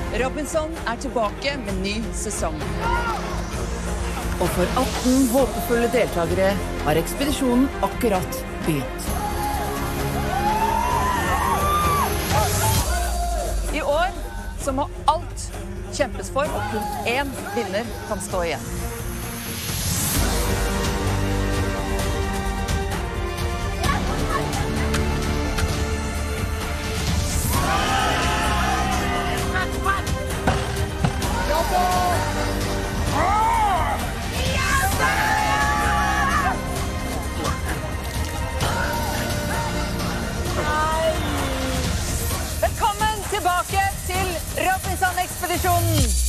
Robinson tilbake med ny sesong. Og for 18 håpefulle deltakere har ekspedisjonen akkurat begynt. I år så må alt kjempes for, og kun én vinner kan stå igjen. Velkommen tilbake til Robinson-ekspedisjonen!